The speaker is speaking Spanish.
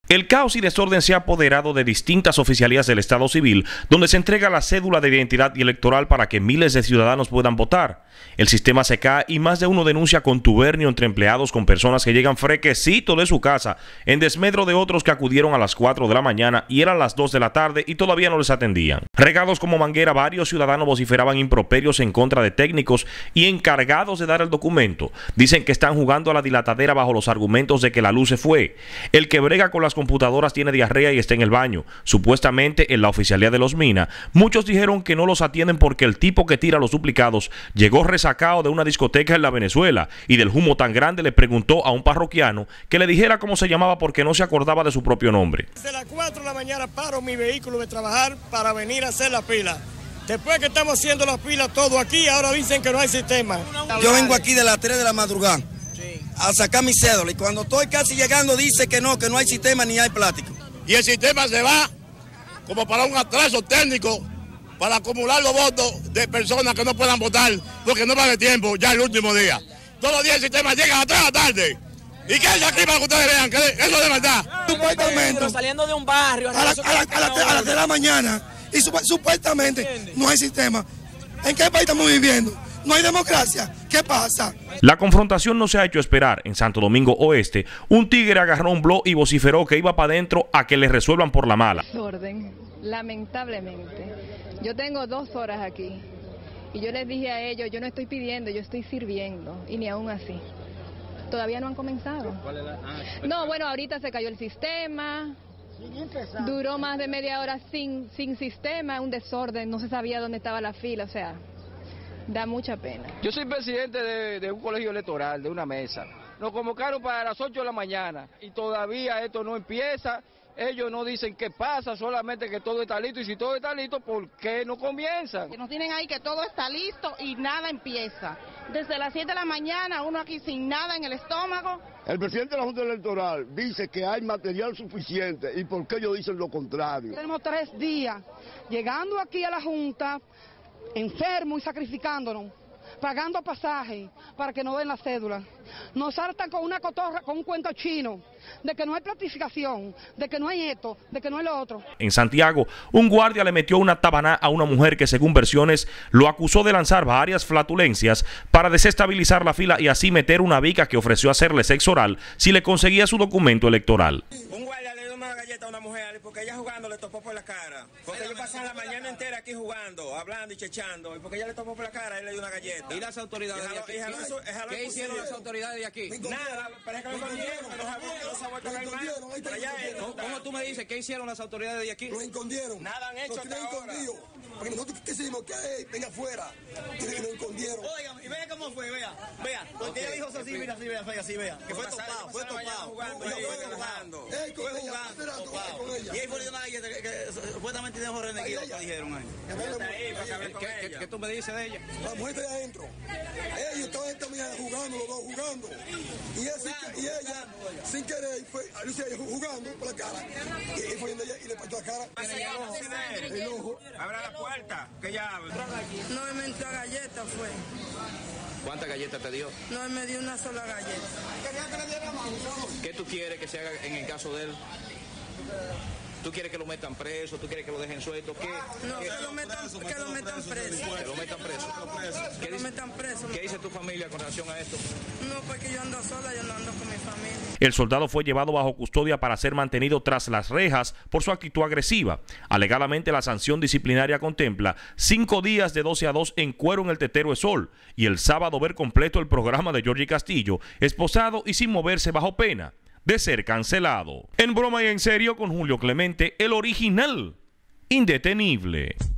El caos y desorden se ha apoderado de distintas oficialías del Estado Civil, donde se entrega la cédula de identidad y electoral para que miles de ciudadanos puedan votar. El sistema se cae y más de uno denuncia contubernio entre empleados con personas que llegan frequecitos de su casa, en desmedro de otros que acudieron a las 4 de la mañana y eran las 2 de la tarde y todavía no les atendían. Regados como manguera, varios ciudadanos vociferaban improperios en contra de técnicos y encargados de dar el documento. Dicen que están jugando a la dilatadera bajo los argumentos de que la luz se fue. El que brega con las computadoras tiene diarrea y está en el baño. Supuestamente en la oficialía de los Mina, muchos dijeron que no los atienden porque el tipo que tira los duplicados llegó resacado de una discoteca en la Venezuela y del humo tan grande le preguntó a un parroquiano que le dijera cómo se llamaba porque no se acordaba de su propio nombre. Desde las 4 de la mañana paro mi vehículo de trabajar para venir a hacer la pila. Después que estamos haciendo la pila todo aquí, ahora dicen que no hay sistema. Yo vengo aquí de las 3 de la madrugada a sacar mi cédula y cuando estoy casi llegando dice que no hay sistema ni hay plástico. Y el sistema se va como para un atraso técnico para acumular los votos de personas que no puedan votar porque no va de tiempo ya el último día. Todos los días el sistema llega a 3 de la tarde. ¿Y qué hay aquí para que ustedes vean? Que eso es de verdad. Supuestamente saliendo de un barrio a las 3 de la mañana y supuestamente no hay sistema. ¿En qué país estamos viviendo? ¿No hay democracia? ¿Qué pasa? La confrontación no se ha hecho esperar. En Santo Domingo Oeste, un tigre agarró un blog y vociferó que iba para adentro a que le resuelvan por la mala. Desorden, lamentablemente. Yo tengo 2 horas aquí y yo les dije a ellos, yo no estoy pidiendo, yo estoy sirviendo y ni aún así. Todavía no han comenzado. No, bueno, ahorita se cayó el sistema. Duró más de media hora sin sistema, un desorden, no se sabía dónde estaba la fila, o sea, da mucha pena. Yo soy presidente de un colegio electoral, de una mesa. Nos convocaron para las 8 de la mañana y todavía esto no empieza. Ellos no dicen qué pasa, solamente que todo está listo. Y si todo está listo, ¿por qué no comienza? Nos tienen ahí que todo está listo y nada empieza. Desde las 7 de la mañana, uno aquí sin nada en el estómago. El presidente de la Junta Electoral dice que hay material suficiente. ¿Y por qué ellos dicen lo contrario? Tenemos 3 días llegando aquí a la Junta, enfermos y sacrificándonos, pagando pasajes para que nos den la cédula. Nos saltan con una cotorra, con un cuento chino, de que no hay planificación, de que no hay esto, de que no hay lo otro. En Santiago, un guardia le metió una tabaná a una mujer que, según versiones, lo acusó de lanzar varias flatulencias para desestabilizar la fila y así meter una bica que ofreció hacerle sexo oral si le conseguía su documento electoral. Un guardia le dio una galleta a una mujer porque ella jugando le topó por la cara. Porque ellos pasan la mañana entera aquí jugando, hablando y chechando. Y porque ella le topó por la cara, él le dio una galleta. ¿Y las autoridades de aquí? ¿Qué hicieron las autoridades de aquí? Nada, parece que lo escondieron, que no se ha vuelto a caer más. ¿Cómo tú me dices? ¿Qué hicieron las autoridades de aquí? Nos escondieron. Nada han hecho hasta ahora. Porque nosotros quisimos que venga afuera. Nos escondieron. Oigan, y vea cómo fue, vea. Porque ella dijo así, mira, así, vea. Que fue topado. Fue jugando. Y ahí fue una galleta que supuestamente dejó renegado, que dijeron ahí. ¿Qué tú me dices de ella? La mujer de adentro. Ellos estaban esta mañana jugando, los dos jugando. Y ella, sin querer, fue jugando por la cara. Y fue donde ella y le partió la cara. El ojo. Abra la puerta, que ya abre. No me metió galleta, fue. ¿Cuántas galletas te dio? No me dio una sola galleta. ¿Qué tú quieres que se haga en el caso de él? ¿Tú quieres que lo metan preso? ¿Tú quieres que lo dejen suelto? ¿Qué? No, que lo metan preso. Que lo metan preso. ¿Qué dice tu familia con relación a esto? No, porque yo ando sola, yo no ando con mi familia. El soldado fue llevado bajo custodia para ser mantenido tras las rejas por su actitud agresiva. Alegadamente, la sanción disciplinaria contempla 5 días de 12 a 2 en cuero en el Tetero de Sol y el sábado ver completo el programa de Georgie Castillo, esposado y sin moverse bajo pena de ser cancelado. En broma y en serio con Julio Clemente, el original indetenible.